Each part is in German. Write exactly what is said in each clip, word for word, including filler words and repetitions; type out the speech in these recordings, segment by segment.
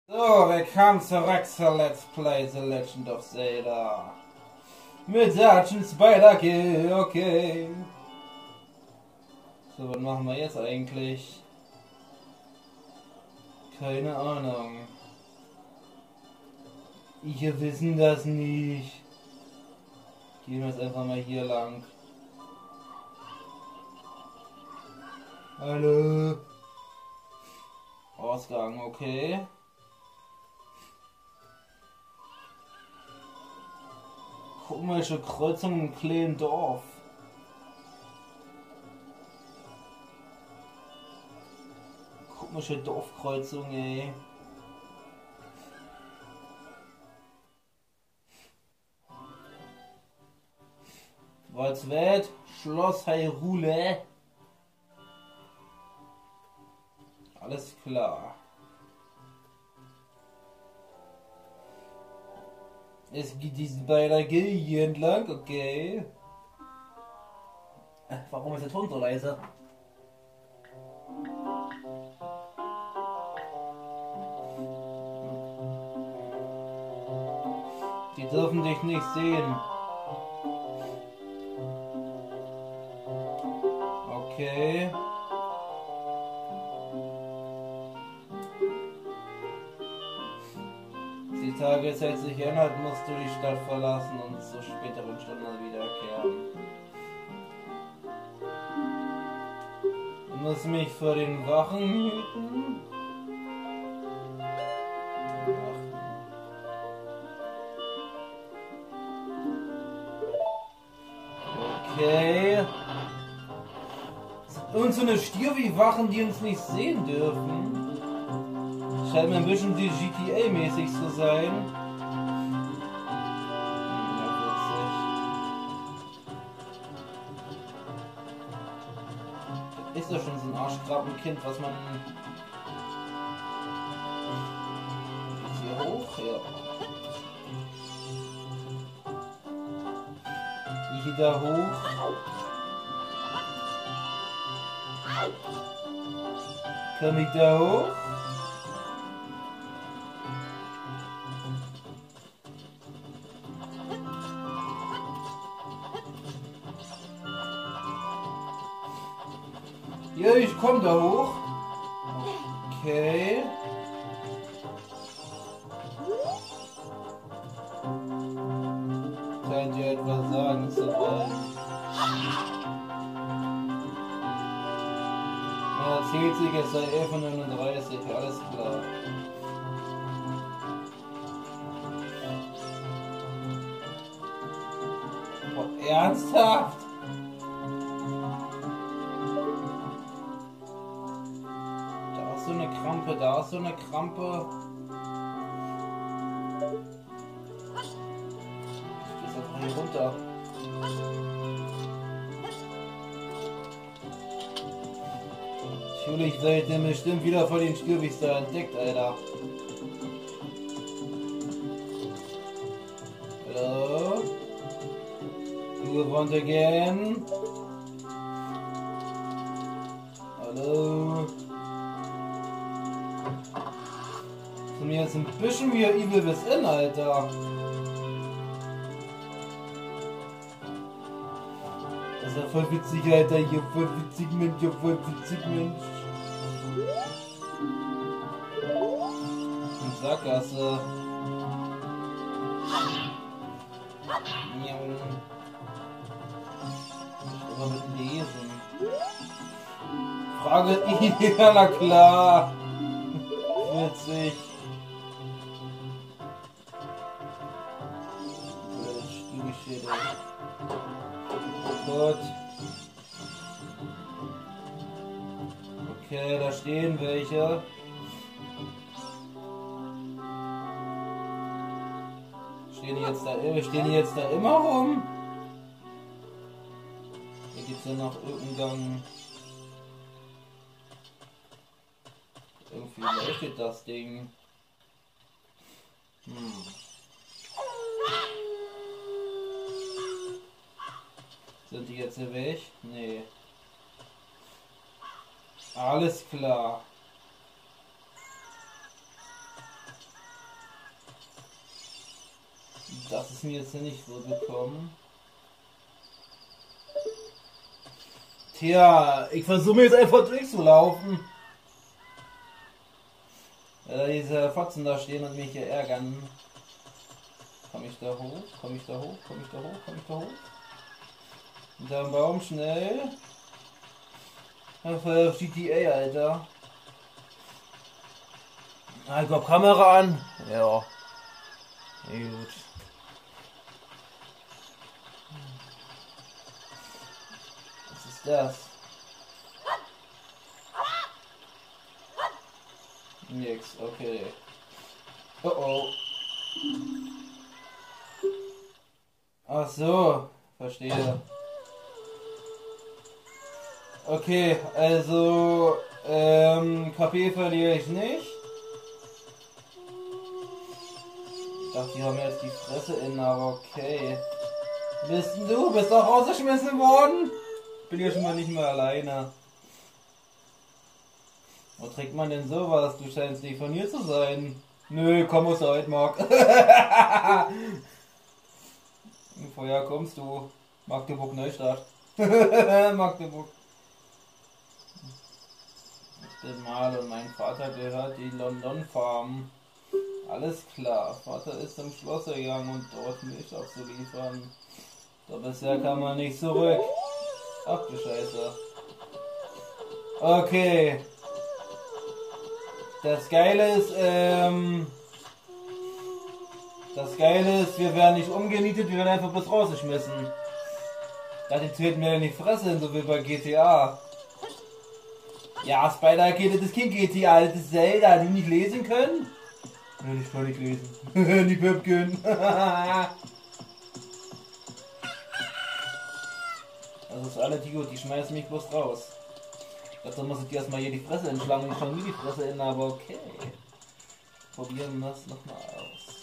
So, willkommen zurück zur Let's Play The Legend of Zelda. Mit Sergeant Spyderkill, okay. So, was machen wir jetzt eigentlich? Keine Ahnung. Wir wissen das nicht. Gehen wir jetzt einfach mal hier lang. Hallo. Ausgang, okay. Komische Kreuzung im kleinen Dorf. Komische Dorfkreuzung, ey. Waldswelt, Schloss Hyrule. Alles klar. Es geht diesen bei der Gilde entlang, okay. Äh, warum ist der Ton so leise? Die dürfen dich nicht sehen. Okay. Die Tageszeit sich ändert, musst du die Stadt verlassen und zu späteren Stunden wiederkehren. Du musst mich vor den Wachen hüten. Okay. Und so eine Stier wie Wachen, die uns nicht sehen dürfen. Scheint mir ein bisschen die G T A-mäßig zu sein. Ja, witzig. Das ist doch schon so ein Arschkrabbenkind, was man... Geht's hier hoch? Ja. Hier da hoch. Komm ich da hoch? Ja, ich komm da hoch. Okay. Scheint dir etwas sagen zu wollen. Er erzählt sich, es sei elf Uhr neununddreißig, alles klar. Oh, ernsthaft? So eine Krampe, da ist so eine Krampe. Ich geh einfach hier runter. Natürlich seid ihr bestimmt wieder vor den Stürwigs da entdeckt, Alter. Hallo? You want again? Hallo? Von mir jetzt ein bisschen wie Evil Within, Alter. Das ist ja voll witzig, Alter. Hier voll witzig, Mensch. Hier voll witzig, Mensch. Und Sackgasse. Miau. Ich will mal mit lesen. Frage ja, na klar. Witzig. Gut. Okay, da stehen welche. Stehen die jetzt da, stehen die jetzt da immer rum? Hier gibt es ja noch irgendeinen Gang. Irgendwie leuchtet das Ding. Hm. Sind die jetzt hier weg? Nee. Alles klar. Das ist mir jetzt nicht so gekommen. Tja, ich versuche mir jetzt einfach durchzulaufen. Ja, diese Fotzen da stehen und mich hier ärgern. Komme ich da hoch? Komme ich da hoch? Komme ich da hoch? Komme ich da hoch? Hinterm Baum schnell. Auf G T A, Alter. Ah, ich hab Kamera an. Ja. Gut. Was ist das? Nix, okay. Oh oh. Ach so, verstehe. Okay, also ähm, K P verliere ich nicht. Ich dachte, die haben jetzt die Fresse in, aber okay. Bist du? Bist auch rausgeschmissen worden? Bin ja schon mal nicht mehr alleine. Wo trägt man denn sowas? Du scheinst nicht von hier zu sein. Nö, komm aus der Altmark. Woher kommst du? Magdeburg Neustadt. Magdeburg. Ich bin mal und mein Vater gehört die London Farm. Alles klar. Vater ist zum Schloss gegangen und dort Milch abzuliefern. Doch bisher kam man nicht zurück. Ach du Scheiße. Okay. Das Geile ist, ähm... Das Geile ist, wir werden nicht umgenietet, wir werden einfach bloß rausgeschmissen. Das erzählt mir ja nicht Fresse, so wie bei G T A. Ja, Spider-Kid, das ist kein G T A, das ist Zelda, die nicht lesen können? Ja, ich kann nicht lesen. Die Pöpken. Das ist alle die gut, die schmeißen mich bloß raus. Dazu muss ich dir erstmal hier die Fresse entschlagen, ich schon nie die Fresse in, aber okay. Probieren wir das nochmal aus.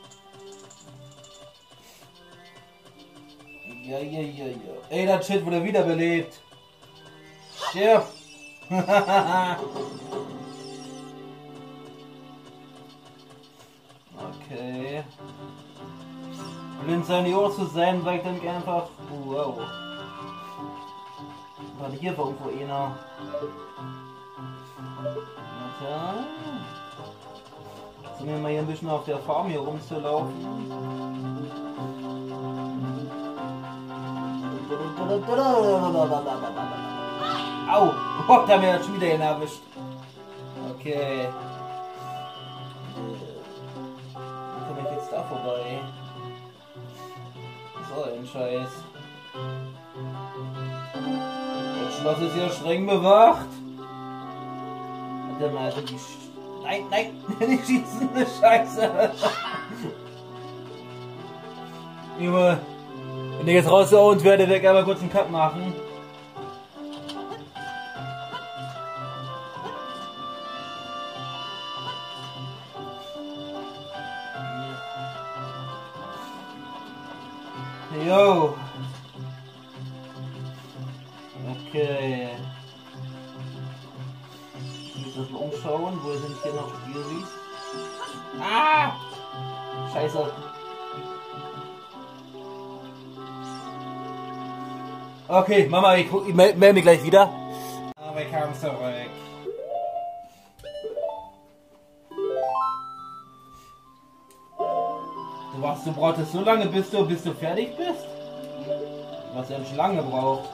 Ja, ja, ja, ja. Ey, das Shit wurde wiederbelebt. Stirb! Okay. Blind sein die Ohr zu sein, weil ich dann einfach. Wow. Warte, hier war irgendwo einer. Warte. Sind wir mal hier ein bisschen auf der Farm hier rumzulaufen. Au! Oh, da haben wir jetzt schon wieder erwischt. Okay. Wie komme ich jetzt da vorbei? So ein Scheiß. Das Schloss ist ja streng bewacht. Warte mal, also die Sch Nein, nein, die schießen eine Scheiße. Junge, wenn ich jetzt rausgehauen werde, werde ich aber kurz einen Cut machen. Jo. Okay. Ich muss das mal umschauen. Wo sind hier noch Spielwies? Ah! Scheiße. Okay, Mama, ich, ich melde meld mich gleich wieder. Aber ich kam zurück. Du warst, du brauchtest so lange, bis du, bis du fertig bist? Du hast ja nicht lange gebraucht.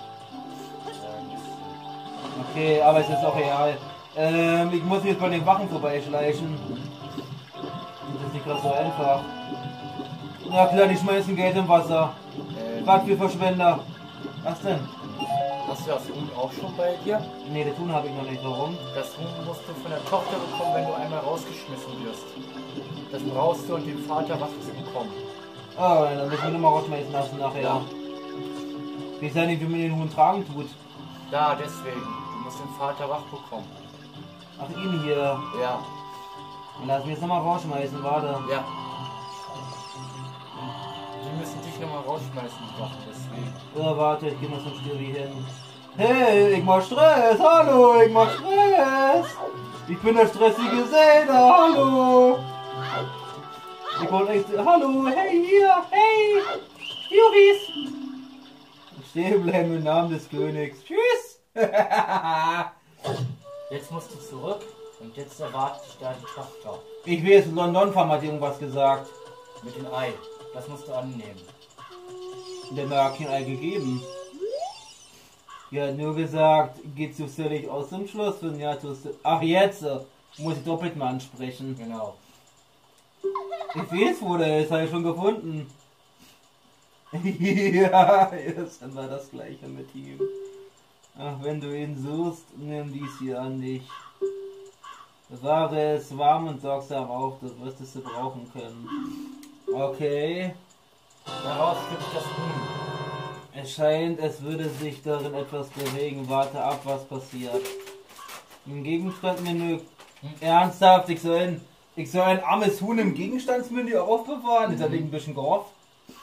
Okay, aber es ist auch real. Ähm, ich muss jetzt bei den Wachen vorbeischleichen. Das ist nicht gerade so einfach. Na klar, die schmeißen Geld im Wasser. Äh, Was für Verschwender. Was denn? Hast du das Huhn auch schon bei dir? Ne, das Huhn habe ich noch nicht. Warum? Das Huhn musst du von der Tochter bekommen, wenn du einmal rausgeschmissen wirst. Das brauchst du und dem Vater was zu bekommen. Oh, dann müssen wir nochmal rausschmeißen lassen nachher. Ja. Wie ist ja nicht, wie man den Huhn tragen tut. Ja, deswegen. Du musst den Vater wach bekommen. Ach, ihn hier. Ja. Lass mich jetzt nochmal rausschmeißen, warte. Ja. Die müssen dich nochmal rausschmeißen, die Wachen, deswegen. Ja, warte, ich geh mal zum Stürri hin. Hey, ich mach Stress, hallo, ich mach Stress. Ich bin der stressige Zelda, hallo. Ich Backbone echt, hallo, hey, hier, hey, Juris. Stehen bleiben im Namen des Königs. Tschüss. Jetzt musst du zurück und jetzt erwartet dich da die Tochter. Ich will jetzt London fahren, hat irgendwas gesagt. Mit dem Ei. Das musst du annehmen. Der hat mir auch kein Ei gegeben. Die hat nur gesagt, geht zufällig aus dem Schloss? Wenn ja, tust du. Ach, jetzt äh, muss ich doppelt mal ansprechen. Genau. Ich weiß, wo der ist, habe ich schon gefunden. Ja, jetzt haben wir das gleiche mit ihm. Ach, wenn du ihn suchst, nimm dies hier an dich. Bewahre es warm und sorgsam auf, du wirst es brauchen können. Okay. Daraus schlüpft das Huhn. Es scheint, es würde sich darin etwas bewegen. Warte ab, was passiert. Im Gegenstandmenü. Hm? Ernsthaft, ich soll, ein, ich soll ein armes Huhn im Gegenstandsmenü aufbewahren? Ist das nicht ein bisschen gehofft?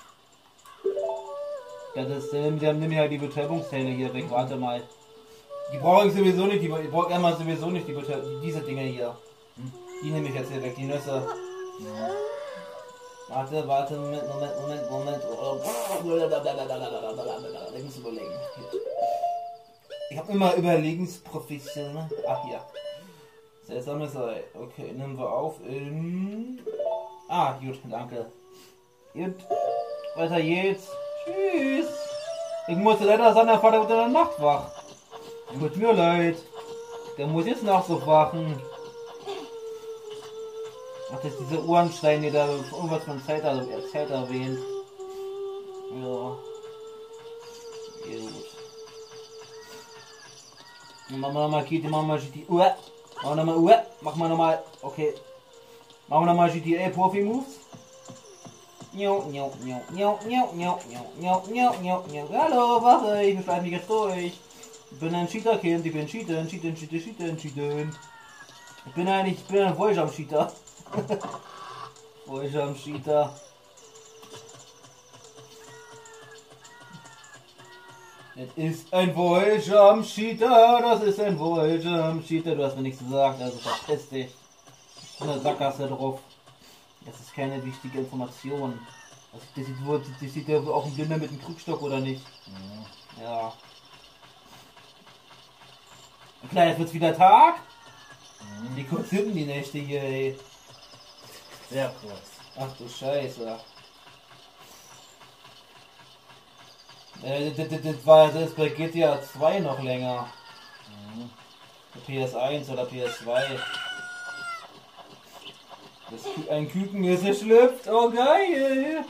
Ja, das, dann nimm ja die Betäubungsteile hier weg. Warte mal. Die brauche ich sowieso nicht. Die, ich brauche einmal sowieso nicht die Betäubung. Diese Dinger hier. Die nehme ich jetzt hier weg. Die Nüsse. Warte, warte, Moment, Moment, Moment, Moment. Ich muss überlegen. Ich habe immer Überlegensprofession. Ne? Ach ja. Seltsames Ei. Okay, nehmen wir auf in. Ah, gut, danke. Gut. Weiter geht's. Tschüss. Ich musste leider sagen, der Vater unter der Nacht wach. Tut mir leid. Der muss jetzt nachts so wachen. Ach, das ist diese Uhrensteine, die da irgendwas von Zeit, also Zeit erwähnt. Ja. Gut. Machen wir nochmal G T A, machen wir G T A. Uah. Machen wir nochmal Uah. Machen wir nochmal. Okay. Machen wir nochmal G T A Profi Moves. Njau, njau, njau, njau, njau, njau, njau, njau, njau, njau. Hallo, wache, ich beschreibe mich jetzt durch. Ich bin ein Cheater-Kind, ich bin Cheaten, Cheaten, Cheaten, Cheaten, Cheaten. Ich bin ein, ich bin ein Volleyjump-Cheater. Volleyjump-Cheater. Das ist ein Volleyjump-Cheater, das ist ein Volleyjump-Cheater. Du hast mir nichts gesagt, also verpiss dich. Eine Sackgasse drauf. Das ist keine wichtige Information. Das, das, sieht, wohl, das sieht ja auch ein Blinder mit dem Krückstock, oder nicht? Mhm. Ja. Klar, jetzt wird's wieder Tag. Mhm. Wie kurz sind die Nächte hier, ey? Sehr kurz. Ach du Scheiße. Äh, das, das, das war das ist bei G T A zwei noch länger. Mhm. P S eins oder P S zwei. Das Kü ein Küken ist geschlüpft. Oh geil.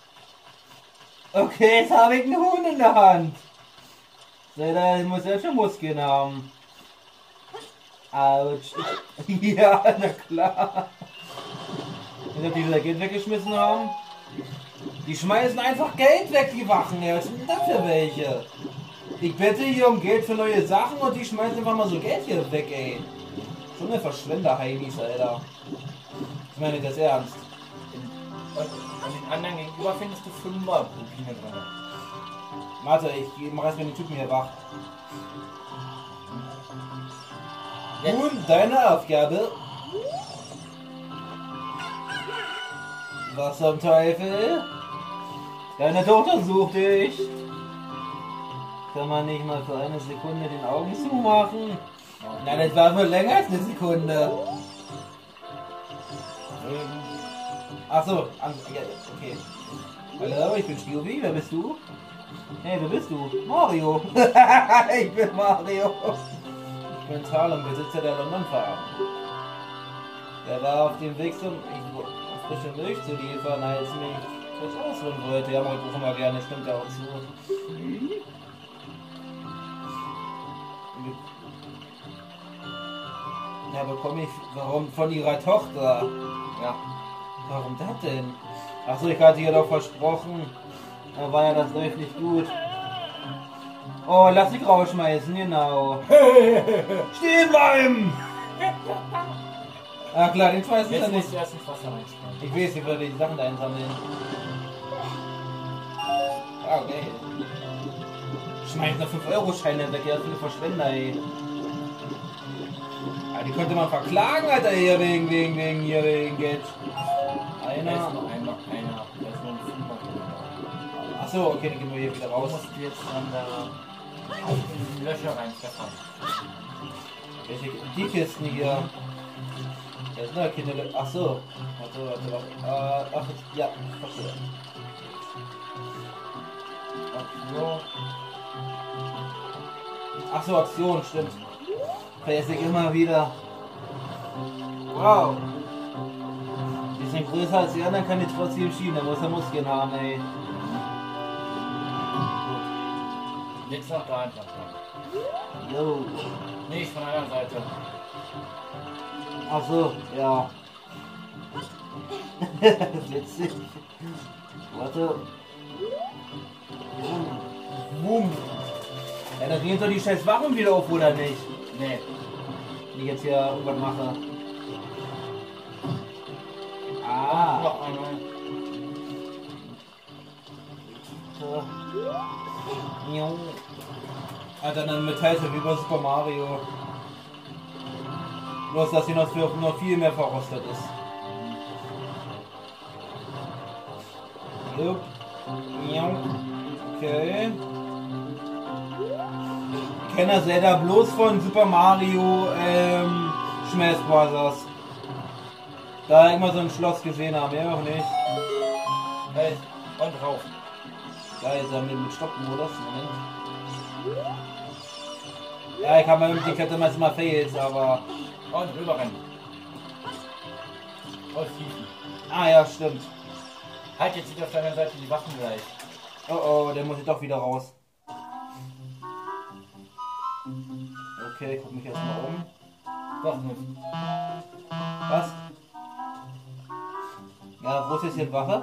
Okay, jetzt habe ich einen Huhn in der Hand. Der muss ja schon Muskeln haben. Autsch. Ja, na klar. Und ob die wieder Geld weggeschmissen haben? Die schmeißen einfach Geld weg, die Wachen. Ja, was sind denn das für welche? Ich bitte hier um Geld für neue Sachen und die schmeißen einfach mal so Geld hier weg, ey. So eine Verschwender-Heinis, Alter. Ich meine das ernst. Und an den anderen gegenüber findest du fünfmal Rubine drin. Warte, ich mach erstmal den Typen hier wach. Jetzt. Nun, deine Aufgabe. Was zum Teufel? Deine Tochter sucht dich. Kann man nicht mal für eine Sekunde den Augen zumachen? Nein, das war wohl länger als eine Sekunde. Ach so, okay. Hallo, ich bin Stiobi, wer bist du? Hey, wer bist du? Mario. Ich bin Mario. Ich bin Talon, Besitzer der London-Farm. Der war auf dem Weg zum frische Milch zu liefern, als mich frisch ausruhen wollte. Ja, ich rufe mal gerne, stimmt ja auch zu. Ja, bekomme ich, warum von ihrer Tochter? Ja. Warum das denn? Achso, ich hatte ihr doch versprochen. Da war ja das läuft nicht gut. Oh, lass dich rausschmeißen, genau. Stehen bleiben! Ah klar, den schmeißen wir nicht. Erst ins Wasser reinspringen. Ich weiß, ich würde die Sachen da einsammeln. Ah, okay. Schmeißen da fünf Euro Scheine weg, ja, für eine Verschwender, ey. Ah, die könnte man verklagen, Alter, hier wegen, wegen, wegen, hier wegen Geld. Da ist Einer. nur einer, einer. Da ist nur ein Fünfer. Achso, okay, dann gehen wir hier wieder Du raus. musst jetzt an der in die Löcher reinpfeffern. Welche, die Kisten hier. Da sind ja keine Lö- Achso. Warte, warte, warte. Äh, ach, ja, verstehe. So. Achso, Aktion, stimmt. Vergesse ich immer wieder. Wow. Die sind größer als die anderen, kann ich trotzdem schieben. Da muss er Muskeln haben, ey. Gut. Jetzt noch da einfach. Jo. Nicht von einer Seite. Achso, ja. Witzig. Warte. Boom. Ja, dann gehen doch die scheiß Wachen wieder auf, oder nicht? Nee. Wenn ich jetzt hier irgendwas mache. Ah. Noch einmal. So. Jo. Alter, dann Metallteil wie bei Super Mario. Bloß, dass sie noch, für, noch viel mehr verrostet ist. Jupp. Jo. Okay. Ich kenne das leider bloß von Super Mario ähm, Smash Bros. Da immer so ein Schloss gesehen haben, ja auch nicht. Hey, und drauf. Geil, ist er mit, mit Stoppmodus. Moment. Ja, ich habe mal mit den Kette meistens Fails, aber. Und rüberrennen. Und schießen. Ah ja, stimmt. Halt, jetzt sieht auf deiner Seite die Waffen gleich. Oh oh, der muss ich doch wieder raus. Okay, ich guck mich erstmal um. Doch nicht. Was? Ja, wo ist jetzt hier die Wache?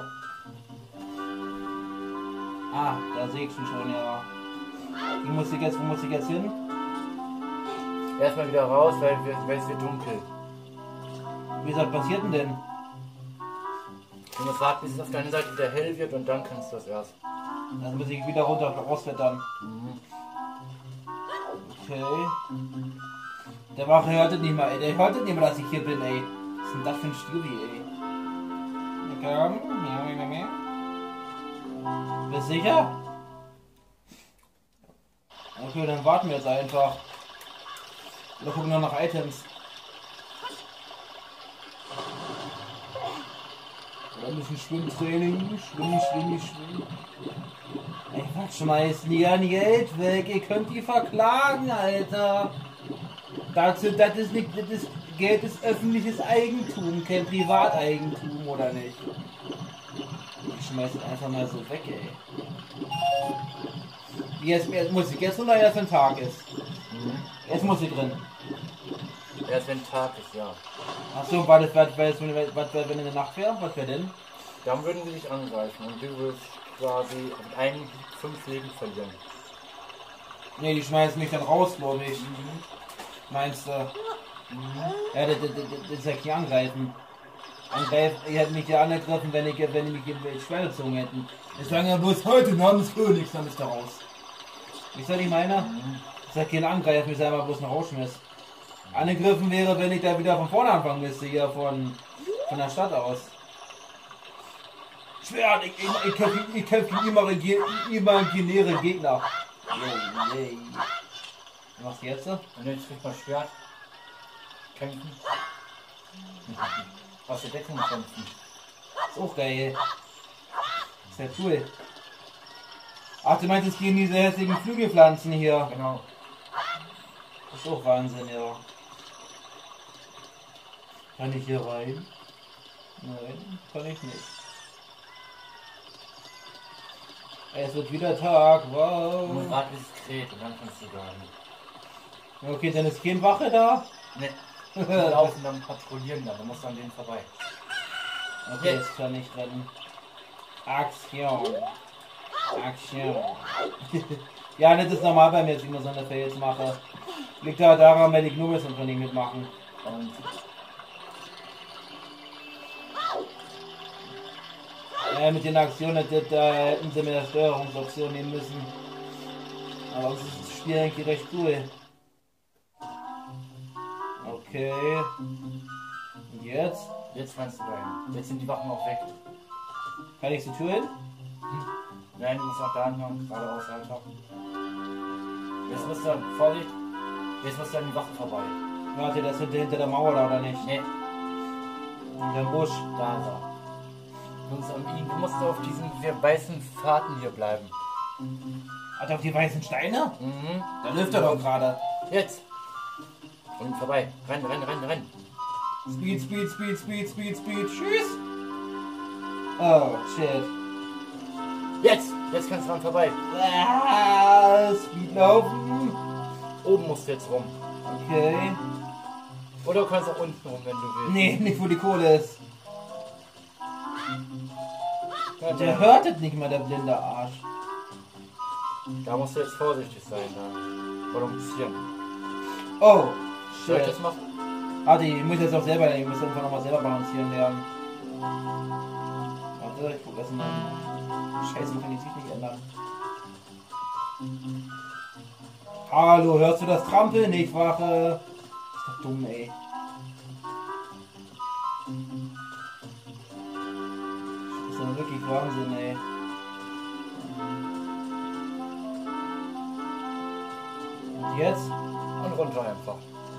Ah, da sehe ich schon schon, ja. Wie muss ich jetzt, wo muss ich jetzt hin? Erstmal wieder raus, weil, wir, weil es wird dunkel. Wie ist das passiert denn denn? Du musst warten, bis es auf deiner Seite wieder hell wird und dann kannst du das erst. Dann muss ich wieder runter rauswettern. Mhm. Okay. Der Wache hört es nicht mal, ey. Der hört es nicht mal, dass ich hier bin, ey. Was ist denn das für ein Studi, ey? Okay. Bist sicher? Okay, dann warten wir jetzt einfach. Oder gucken wir noch nach Items. Oder ein bisschen Schwimmtraining. Schwimmen, schwimmen, schwimmen. Ey, was schmeißen die an Geld weg? Ihr könnt die verklagen, Alter. Dazu, das ist nicht, das ist, Geld ist öffentliches Eigentum, kein Privateigentum, oder nicht? Ich schmeiß es einfach mal so weg, ey. Jetzt, jetzt muss ich jetzt oder erst wenn Tag ist? Mhm. Jetzt muss ich drin. Erst wenn Tag ist, ja. Achso, war das, was, was, was, was, wenn in der Nacht wäre? Was wäre denn? Dann würden sie dich angreifen und du wirst quasi mit einem fünf Leben verlieren. Ne, die schmeißen mich dann raus, glaube ich. Mhm. Meinst du? Mhm. Ja, das, das, das, das ist ja kein Angreifen. Angreifen, ich hätte mich ja angegriffen, wenn ich, wenn ich mich in Schweine gezogen hätten. Ich sage ja bloß heute namens Königs, dann ist er raus. Wisst ihr, was ich meine? Mhm. Das ist ja kein Angreifen, ich sage mal bloß noch rausschmiss. Angegriffen wäre, wenn ich da wieder von vorne anfangen müsste, hier von, von der Stadt aus. Schwer, ich, ich, ich kämpfe ich kämpf gegen imaginäre, imaginäre Gegner. Yay, yay. Was machst du jetzt? Und jetzt kriegt man Schwert. Kämpfen. Aus der Deckung kämpfen. Ist auch geil. Ist ja cool. Ach, du meinst, es gehen diese hässlichen Flügelpflanzen hier. Genau. Das ist auch Wahnsinn, ja. Kann ich hier rein? Nein, kann ich nicht. Es wird wieder Tag, Du wow. musst warten, bis es kräht und dann kannst du sagen. Okay, dann ist kein Wache da. Ne, die laufen dann patrouillieren dann, du musst an denen vorbei. Okay, jetzt kann ich rennen. Aktion. Aktion. Ja, das ist normal bei mir, dass ich immer so eine Fails mache. Liegt aber daran, weil ich nur bis und nicht mitmachen. Und Ja, mit den Aktionen, das, da hätten sie mir eine Steuerungsoption nehmen müssen. Aber es ist das Spiel eigentlich recht cool. Okay. Und jetzt? Jetzt kannst du dahin. Jetzt sind die Wachen auch weg. Kann ich zur Tür hin? Nein, du musst noch da lang, geradeaus einfach. Jetzt musst du, Vorsicht, jetzt musst du an die Wachen vorbei. Warte, das ist hinter der Mauer da oder nicht? Nee, In der Busch. da ist er. Du musst, an ihn- du musst auf diesen weißen Fahrten hier bleiben. Hat er auf die weißen Steine? Mhm. Da läuft er doch gerade. Jetzt! Und vorbei. Renn, renn, renn, renn. Speed, Speed, Speed, Speed, Speed, Speed. Tschüss. Oh, shit. Jetzt! Jetzt kannst du dran vorbei. Ah, Speed laufen. Oben musst du jetzt rum. Okay. Oder du kannst auch unten rum, wenn du willst. Nee, nicht wo die Kohle ist. Ja, Der da, hört es nicht mal, der blinde Arsch. da musst du jetzt vorsichtig sein. Da. Balancieren. Oh, Soll ich shit. das machen? Ah, die muss jetzt auch selber, ich muss irgendwann nochmal selber balancieren lernen. Warte, ich guck erst mal. Scheiße, man kann die Sicht nicht ändern. Hallo, hörst du das Trampeln nicht, Wache? Ist doch dumm, ey. Das ist ja wirklich Wahnsinn, ey. Und jetzt? Und runter einfach.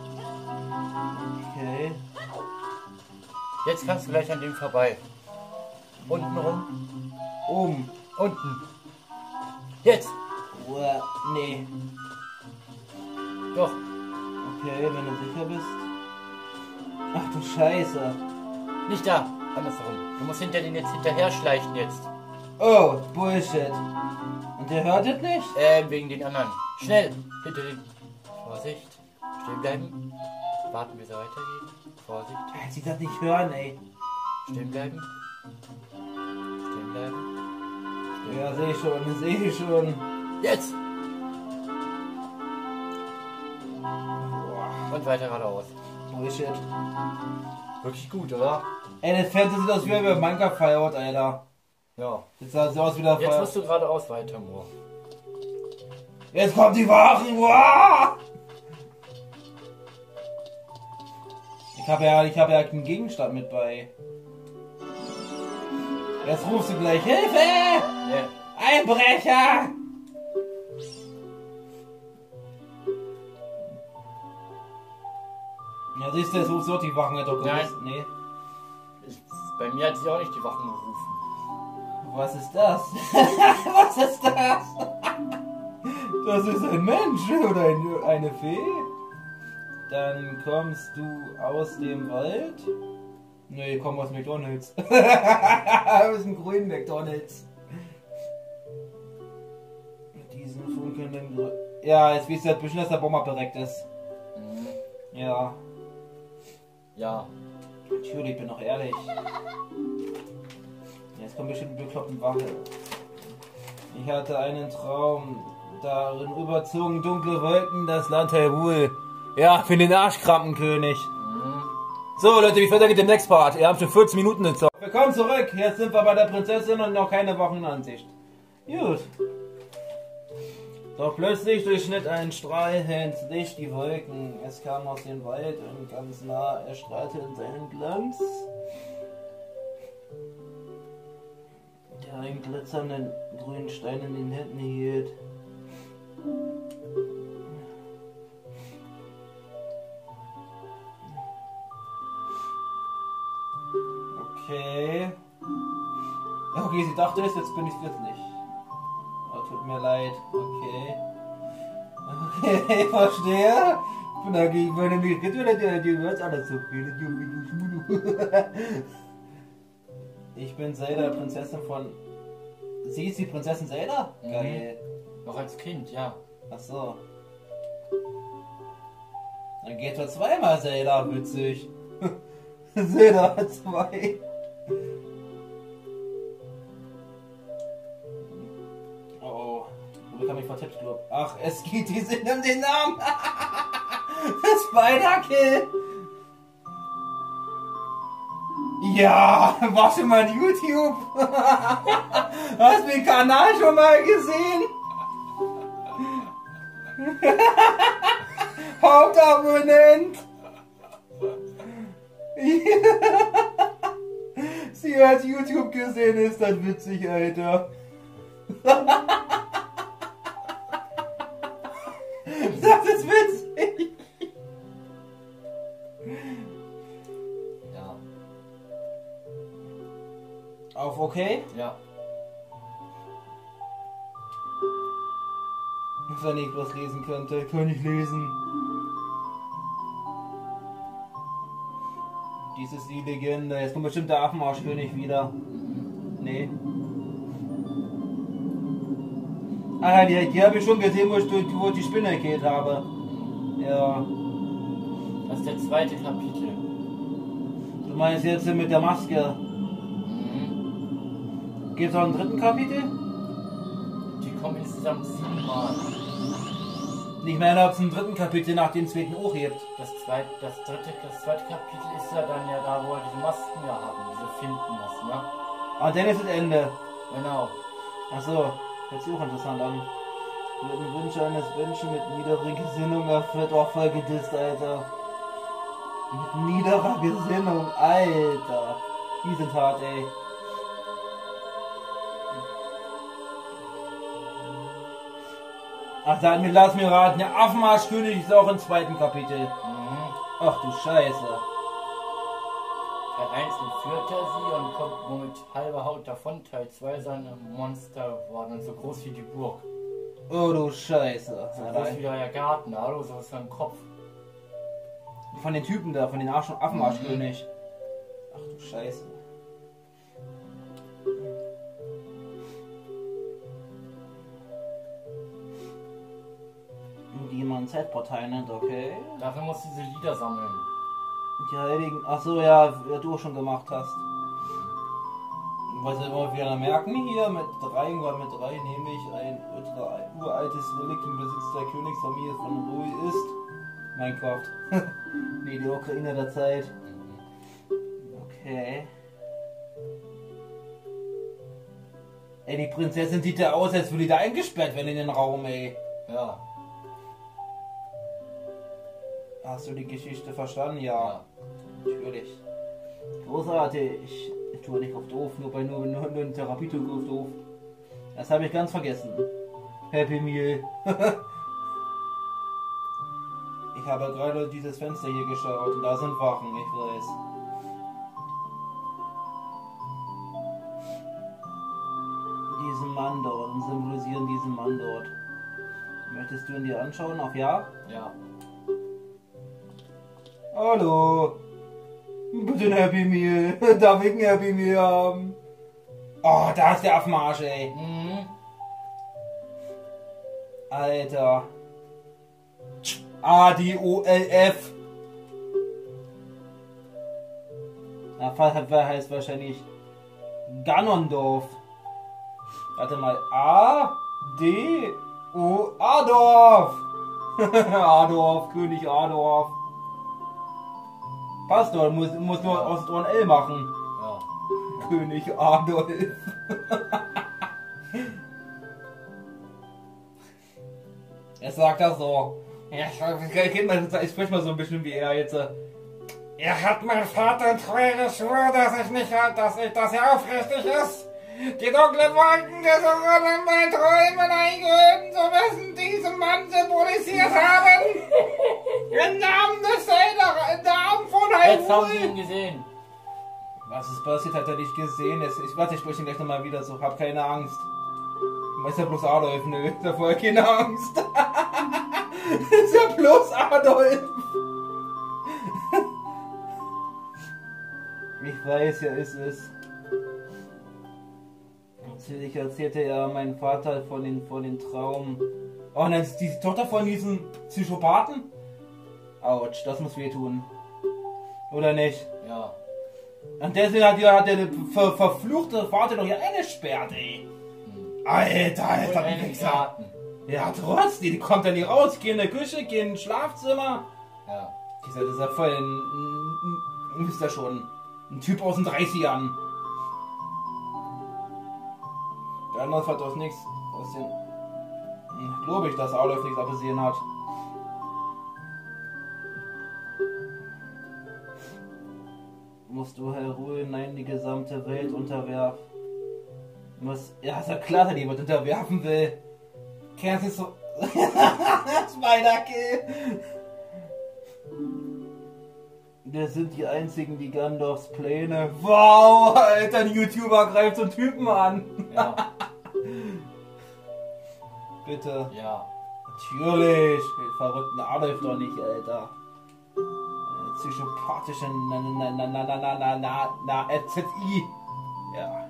Okay. Jetzt kannst du gleich an dem vorbei. Unten rum. Oben. Unten. Jetzt! Uah, nee. Doch. Okay, wenn du sicher bist. Ach du Scheiße. Nicht da. Andersherum. Du musst hinter den jetzt hinterher schleichen jetzt. Oh, Bullshit. Und der hört es nicht? Ähm, wegen den anderen. Schnell! Hinter den. Vorsicht. Stehen bleiben. Warten, bis er weitergeht. Vorsicht. Als sie das nicht hören, ey. Stehen bleiben. Stehen bleiben. Stehen Ja, sehe ich schon, sehe ich schon. Jetzt! Boah, Und weiter geradeaus. Bullshit. Wirklich gut, oder? Ey, das Fenster sieht aus wie bei Minecraft Fireout, Alter. Ja. Jetzt sah es so aus wie der Jetzt Fire. musst du geradeaus weiter, Moor. Jetzt kommt die Wachen! Wow! Ich habe ja, ich habe ja einen Gegenstand mit bei. Jetzt rufst du gleich Hilfe! Ja. Einbrecher! Ja, siehst du, jetzt rufst du auch die Wachen, hat doch gewusst. Nein. Nee. Ich, bei mir hat sie auch nicht die Wachen gerufen. Was ist das? Was ist das? Das ist ein Mensch oder eine, eine Fee? Dann kommst du aus dem Wald? Nee, ich komm aus McDonalds. Aus dem grünen McDonalds. Mit diesen funkelnden Grü Ja, jetzt wisst ihr ein bisschen, dass der Bomber direkt ist. Mhm. Ja, Ja. natürlich, ich bin doch ehrlich. Jetzt kommt bestimmt eine bekloppte Wache. Ich hatte einen Traum. Darin überzogen dunkle Wolken das Land Hyrule. Ja, für den Arschkrampenkönig. Mhm. So Leute, wie weiter geht im Next Part? Ihr habt schon vierzehn Minuten gezockt. Willkommen zurück. Jetzt sind wir bei der Prinzessin und noch keine Wochenansicht. Gut. Doch plötzlich durchschnitt ein Strahl hellens Licht die Wolken. Es kam aus dem Wald und ganz nah. Er strahlte in seinen Glanz, der einen glitzernden grünen Stein in den Händen hielt. Okay. Okay, sie dachte es, jetzt bin ich es nicht. Oh, tut mir leid. Okay. Okay, ich verstehe. Ich bin dagegen, meine mich oder die, die wird alles so viel. Ich bin Zelda, Prinzessin von. Sie ist die Prinzessin Zelda? Mhm. Geil. Noch als Kind, ja. Ach so. Dann geht er zweimal Zelda, witzig. Zelda zwei. Oh, wo kam ich vertippt, glaub. Ach, es geht die Sinn um den Namen. Spider-Kill. Ja, war schon mal YouTube. Hast du den Kanal schon mal gesehen? Hauptabonnent. Sie hat YouTube gesehen, ist das witzig, Alter. Das ist witzig. Ja. Auf okay? Ja. Wenn ich was lesen könnte, könnte ich lesen. Dies ist die Legende. Jetzt kommt bestimmt der Affenmarschkönig wieder. Nee. Ah, die, die habe ich schon gesehen, wo ich, wo ich die Spinne gekillt habe. Ja. Das ist der zweite Kapitel. Du meinst jetzt mit der Maske? Mhm. Gibt es auch einen dritten Kapitel? Die kommen insgesamt siebenmal. Ich meine, ob es einen dritten Kapitel nach dem zweiten auch gibt. Das zweite, das dritte, das zweite Kapitel ist ja dann ja da, wo wir diese Masken ja haben, diese Finden-Masken, ne? Ah, dann ist das Ende. Genau. Achso, hört sich auch interessant an. Würden Wünsche eines Menschen mit niederer Gesinnung erfüllt, auch voll gedisst, Alter. Mit niederer Gesinnung, Alter. Die sind hart, ey. Ach, dann lass mir raten, der Affenmarschkönig ist auch im zweiten Kapitel. Mhm. Ach du Scheiße. Teil eins entführt er sie und kommt nur mit halber Haut davon. Teil zwei seine Monster waren dann so groß wie die Burg. Oh du Scheiße. So groß wie der Garten, hallo, so ist sein Kopf. Von den Typen da, von den Arsch Affenmarschkönig. Ach du Scheiße. Die man Zeitportal nennt, okay. Dafür musst du diese Lieder sammeln. Die heiligen, ach so, ja, wie du schon gemacht hast. Was wir immer wieder merken hier, mit drei, weil mit drei nehme ich ein ultra uraltes Relikt im Besitz der Königsfamilie von Rui ist. Minecraft. Nee, die Ukraine der Zeit. Okay. Ey, die Prinzessin sieht ja aus, als würde die da eingesperrt werden in den Raum, ey. Ja. Hast du die Geschichte verstanden? Ja. Ja. Natürlich. Großartig. Ich tue nicht auf doof, nur bei nur, nur, nur ein Therapie-Tool auf doof. Das habe ich ganz vergessen. Happy Meal. Ich habe gerade dieses Fenster hier geschaut und da sind Wachen, ich weiß. Diesen Mann dort und symbolisieren diesen Mann dort. Möchtest du ihn dir anschauen? Auf Ja? Ja. Hallo. Bitte ein Happy Meal. Darf ich ein Happy Meal haben? Oh, da ist der Affenmarsch, ey. Mhm. Alter. A D O L F. Der Fall heißt wahrscheinlich Ganondorf. Warte mal. A D O Adolf. Adolf, König Adolf. Passt doch, muss, muss nur Ja. aus Ohren L machen. Ja. König Adolf. Er sagt das so. Ja, ich spreche mal so ein bisschen wie er jetzt. Er hat mein Vater in Treue geschworen, dass ich nicht, dass ich, dass er aufrichtig ist. Die dunklen Wolken des in meinen Träumen eingehüllt zu wissen, diesen Mann symbolisiert haben. Im Namen des Heiler, im Namen von Jetzt haben sie ihn Heilung. gesehen. Was ist passiert, hat er nicht gesehen. Es- Ich warte, ich spreche ihn gleich nochmal wieder so. Hab keine Angst. Ist ja bloß Adolf, nö. Ist ja voll keine Angst. Ist ja bloß Adolf. Ich weiß ja, ist es. Ich erzählte ja meinem Vater von den, von den Traum. Oh, und dann ist die Tochter von diesem Psychopathen? Autsch, das muss wehtun. Oder nicht? Ja. Und deswegen hat, die, hat der ver, verfluchte Vater doch hier eingesperrt, ey. Hm. Alter, Und Alter, einen wie gesagt. Garten. Ja, trotzdem, die kommt dann hier raus, geht in die Küche, geht ins Schlafzimmer. Ja. Dieser, das ist ja voll ein, ein, ist ja schon ein Typ aus den dreißigern. Der andere hat aus nichts, aus den, glaube ich, dass Adolf nichts abgesehen hat. musst du Hyrule, nein, die gesamte Welt unterwerfen. Muss, ja, ist ja klar, dass er jemand unterwerfen will. Kennst du so... Spider-Kill! Wir sind die einzigen, die Gandalfs Pläne... Wow, Alter, ein YouTuber greift so einen Typen an! Ja. Bitte. Ja. Natürlich! Den verrückten Adolf doch nicht, Alter. Eine psychopathische... Na, na, na, na, na, na, na, na, na, R Z I. Ja.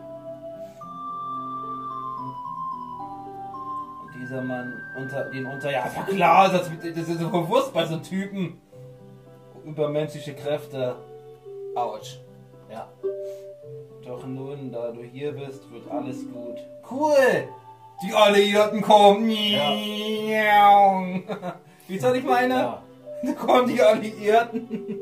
Dieser Mann unter den unter. Ja, ist ja klar, das, das ist so bewusst bei so einem Typen. Übermenschliche Kräfte. Autsch. Ja. Doch nun, da du hier bist, wird alles gut. Cool! Die Alliierten kommen! Ja. Wie soll ich meine? Ja. Da kommen die Alliierten!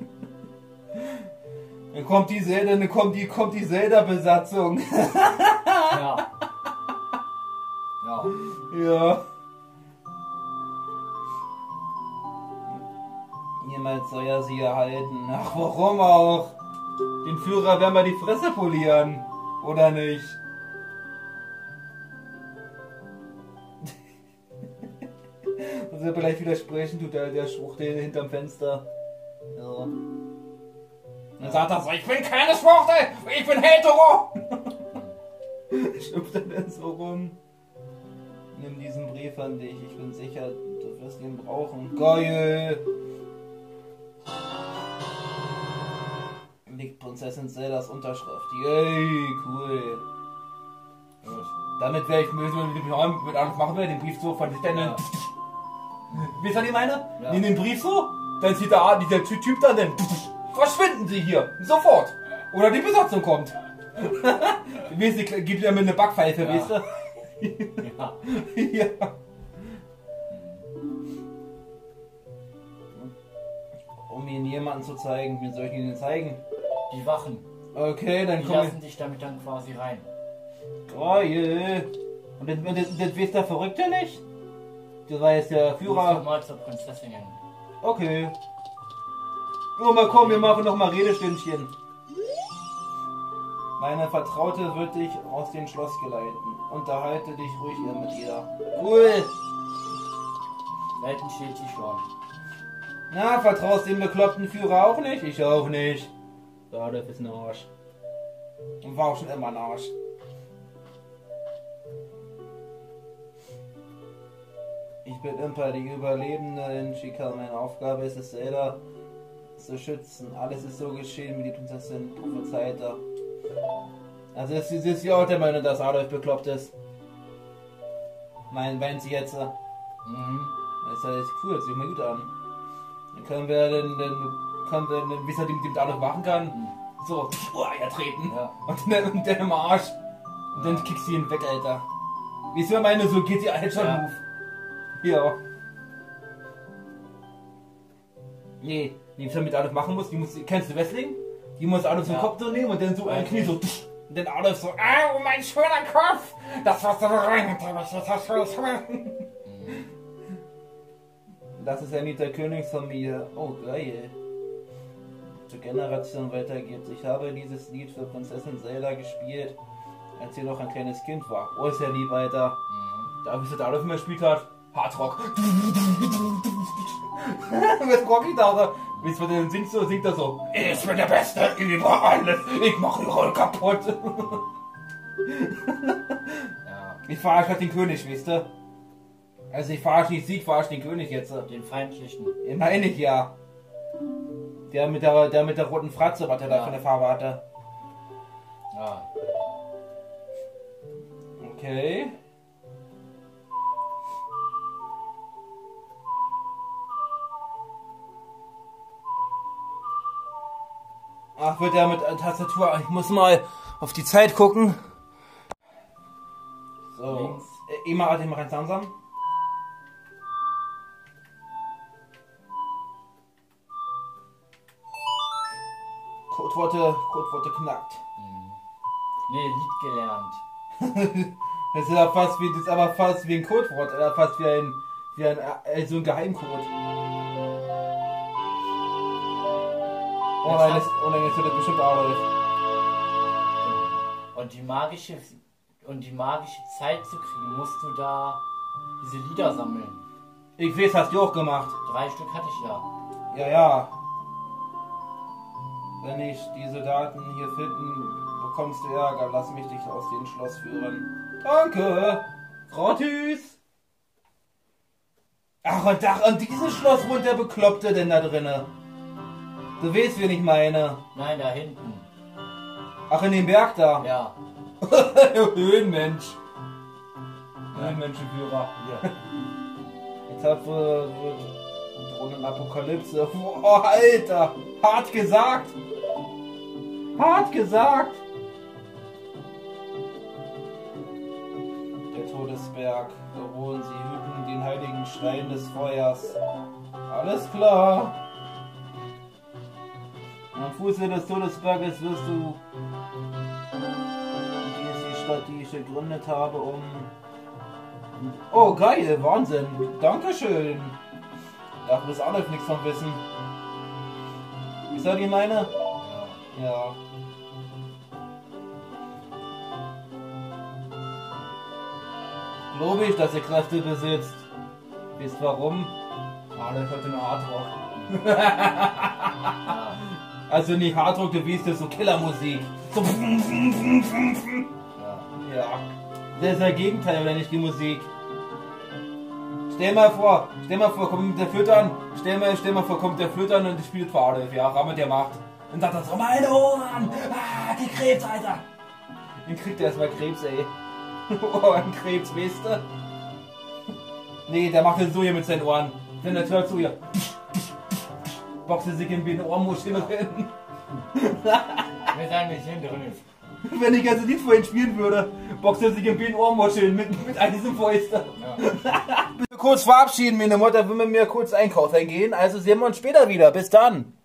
Dann kommt die Zelda, dann kommt die, kommt die Zelda-Besatzung. Ja. Ja. Ja. Niemand soll ja sie erhalten. Ach, warum auch? Den Führer werden wir die Fresse polieren. Oder nicht? Muss er vielleicht widersprechen, tut der, der Schwuchtel hinterm Fenster. Ja. Dann sagt er so, ich bin keine Schwuchtel, ich bin hetero. Schimpft er denn so rum? Nimm diesen Brief an dich, ich bin sicher, du wirst ihn brauchen. Geil! Liegt Prinzessin Zeldas Unterschrift. Yay, cool. Gut. Damit werde ich mit, mit, mit, mit alles machen, wir den Brief so von den. Ja. Wisst ihr, was ich meine? Ja. Nehmen den Brief so, dann sieht der, dieser Typ dann, dann verschwinden sie hier. Sofort. Oder die Besatzung kommt. Weißt du, gibt ja mit eine Backpfeife, Ja. weißt du? Ja. Ja. Um ihn jemanden zu zeigen, wie soll ich ihn denn zeigen? Die Wachen. Okay, dann Die komm lassen dich damit dann quasi rein. ich. Geil. Und das, und das, das weiß der Verrückte nicht? Das war jetzt der Du musst Führer. mal zur Prinzessin hin. Okay. Oh, mal komm, wir machen noch mal Redestündchen. Meine Vertraute wird dich aus dem Schloss geleiten. Unterhalte dich ruhig ihr mit ihr. Cool. Leiten steht sie schon. Na, vertraust dem bekloppten Führer auch nicht? Ich auch nicht. Ja, das ist ein Arsch. Und war auch schon immer ein Arsch. Ich bin Impa, die Überlebende in Chica. Meine Aufgabe ist es, Zelda zu schützen. Alles ist so geschehen, wie die Prinzessin prophezeite. Also ist sie ist ja auch der Meinung, dass Adolf bekloppt ist. Meinen, meint sie jetzt. Mhm. Das ist ja echt cool, das sieht mir gut an. Dann können wir dann, dann können wir dann, wie es halt mit dem Adolf machen kann, so, oh, ja, treten. Ja. Und dann, und dann im Arsch. Und dann kickst du ihn weg, Alter. Wie ist mir meine, so geht die Headshot Ja. Move. Ja. Nee, die was er mit Adolf machen muss, die muss, kennst du Wrestling? Die muss Adolf zum Ja. Kopf so nehmen und dann so ein Weiß Knie so. nicht. Und dann Adolf so, au, mein schöner Kopf! Das was du rein, das ist ja nicht der Königsfamilie. Oh, geil. Zur Generation weitergibt. Ich habe dieses Lied für Prinzessin Zelda gespielt, als sie noch ein kleines Kind war. Oh, ist ja lieb, Alter. Mhm. Da, wie es Adolf immer gespielt hat. Hardrock. Mit Rockgitarre. Wie es denn singt, so singt er so. Ich bin der Beste über alles. Ich mache die Rolle kaputt. Ja. Ich verarsche halt den König, weißt du? Also ich verarsche nicht Sieg, ich verarsche den König jetzt. Den feindlichen. Ja, meine ich ja. Der mit der, der mit der roten Fratze, was er da Ja. für eine Farbe hatte. Ja. Okay. Ach, wird er mit äh, Tastatur. Ich muss mal auf die Zeit gucken. So. Links. Äh, immer halt mal rein langsam. Codeworte, Codeworte knackt. Mhm. Nee, Lied gelernt. Das ist ja fast wie, das ist aber fast wie ein Codewort, oder fast wie ein, wie ein, äh, so ein Geheimcode. Oh nein, das, oh nein, jetzt wird das bestimmt Adolf. Und die magische und die magische Zeit zu kriegen, musst du da diese Lieder sammeln. Ich weiß, hast du auch gemacht. Drei Stück hatte ich ja. Ja, ja. Wenn ich diese Daten hier finden, bekommst du Ärger. Lass mich dich aus dem Schloss führen. Danke. Gratis. Ach, und, ach, und dieses Schloss wohnt der Bekloppte denn da drinne? Du weißt, wen ich meine. Nein, da hinten. Ach, in dem Berg da? Ja. Höhenmensch. Höhenmenschenführer. Ja. Jetzt hat wir Drohnenapokalypse. Oh, Alter. Hart gesagt. Hart gesagt. Der Todesberg. Da ruhen sie, hüten den heiligen Stein des Feuers. Alles klar. Am Fuße des Todesberges wirst du... Die ist die Stadt, die ich gegründet habe, um... Oh, geil, Wahnsinn. Dankeschön. Darf das Adolf nichts von wissen. Ist das die meine? Ja. Glaube ich, dass er Kräfte besitzt. Wisst warum? Adolf hat eine Hardrock. Also nicht Hardrock, du weißt, das ist so Killermusik. So ja. Ja. Das ist das Gegenteil, oder nicht die Musik? Stell mal vor, stell mal vor, kommt der Flöte an, stell mal, stell mal vor, kommt der Flöte an und die spielt für Adolf, ja, Ramme der Macht. Und sagt er so, meine Ohren, ah, die Krebs, Alter. Dann kriegt er erstmal Krebs, ey. Oh, ein Krebs, weißt du? Nee, der macht das so hier mit seinen Ohren. Denn der hört so hier. Boxe sich in den Ohrmuscheln rein. Wir sagen nicht hin drin ist. Wenn ich also Lied vorhin spielen würde, boxt er sich in den Ohrmuscheln mit, mit all diesen Fäusten. Ja. Bitte kurz verabschieden, meine Mutter will mit mir kurz einkaufen gehen, also sehen wir uns später wieder. Bis dann.